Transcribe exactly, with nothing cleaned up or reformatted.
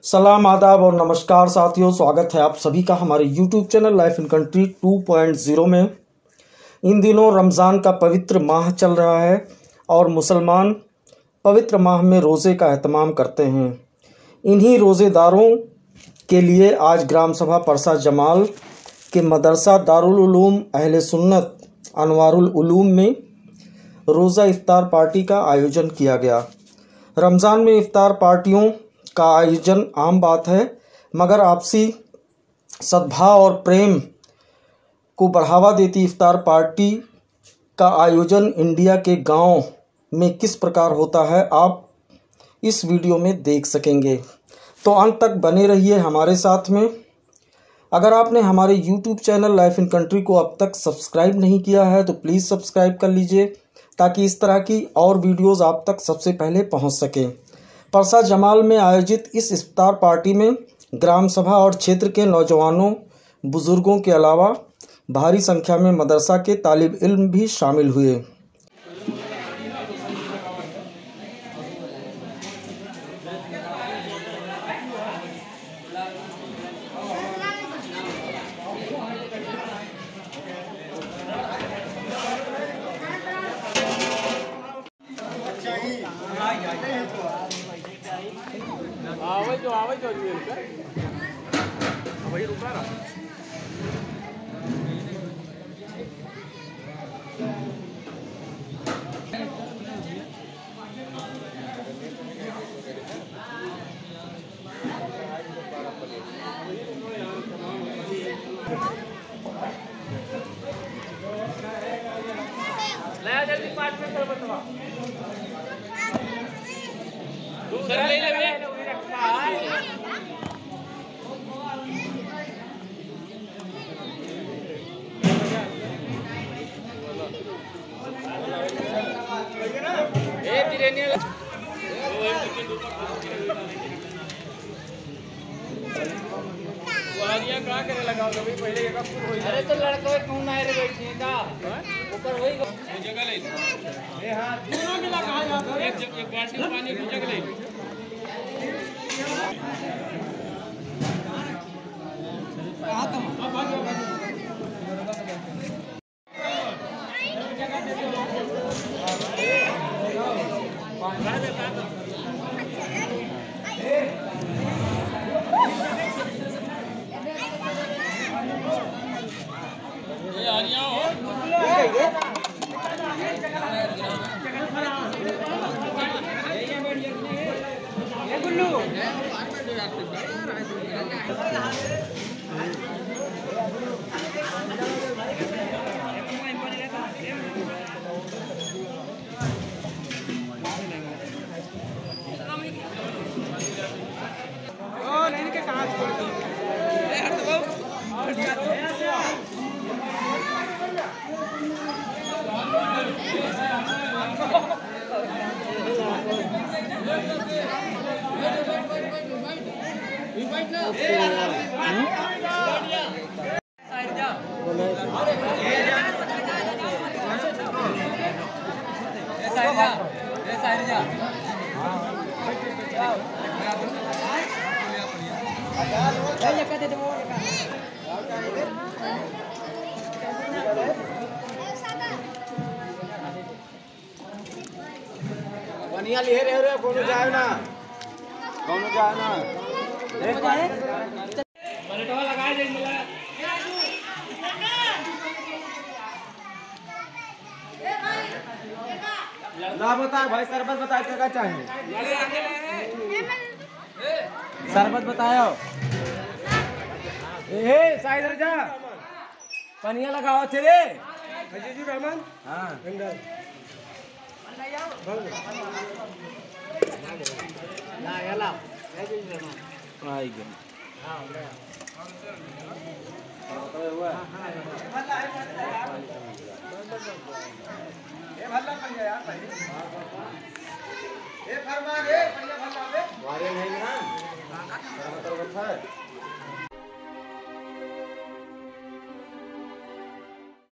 सलाम, आदाब और नमस्कार साथियों, स्वागत है आप सभी का हमारे YouTube channel life in country two point zero में। इन दिनों रमज़ान का पवित्र माह चल रहा है और मुसलमान पवित्र माह में रोज़े का एहतमाम करते हैं। इन्हीं रोज़ेदारों के लिए आज ग्राम सभा परसा जमाल के मदरसा दारुल उलूम अहले सुन्नत अनवारुल उलूम में रोज़ा इफ्तार पार्टी का आयोजन किया गया। रमज़ान में इफ्तार पार्टियों का आयोजन आम बात है, मगर आपसी सद्भाव और प्रेम को बढ़ावा देती इफ्तार पार्टी का आयोजन इंडिया के गांव में किस प्रकार होता है, आप इस वीडियो में देख सकेंगे। तो अंत तक बने रहिए हमारे साथ में। अगर आपने हमारे YouTube channel life in country को अब तक सब्सक्राइब नहीं किया है तो प्लीज़ सब्सक्राइब कर लीजिए, ताकि इस तरह की और वीडियोज़ आप तक सबसे पहले पहुंच सकें। परसा जमाल में आयोजित इस इफ्तार पार्टी में ग्राम सभा और क्षेत्र के नौजवानों, बुजुर्गों के अलावा भारी संख्या में मदरसा के तालिब इल्म भी शामिल हुए। आवे जो आवे जो वही रुका रहा। ले जल्दी पार्ट में कर बतवा दूसरा ले ले ए तिरेनिया वालिया का करे लगाओ कभी पहले एक फुल होई। अरे तो लड़का कौन आए रे बैठी का ऊपर होई जगह ले ए हां दोनों मिला कहा जाता है। एक एक बाल्टी पानी की जगह ले कहां तुम अब आ जाओ ये आ रही हो ये गुल्लू ओ नहीं के कहां छोड़ दी ए हट दो हट जा बनिया ले रहे रे कोनो जाए ना कोनो जाए ना एक पलटवा लगा दे मिला ना बता भाई। शरबत बता क्या चाहिए, शरबत बताओ। ए साइड जा पनिया लगाओ थे रे जी रहमान। हां ला याला आई गया। हां ले तो हुआ ए भल्ला पड़ गया यार भाई। ए फरमान ए भल्ला भल्ला बे वारे नहीं ना।